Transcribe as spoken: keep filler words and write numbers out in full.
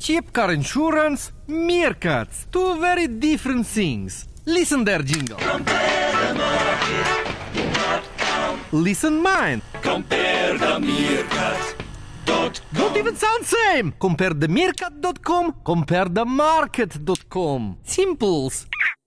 cheap car insurance, meerkats. Two very different things. Listen there, Jingle. Compare the market dot com. Listen mine. Compare the meerkat dot com. Don't even sound same. Compare the meerkat dot com. Compare the market dot com. Simples.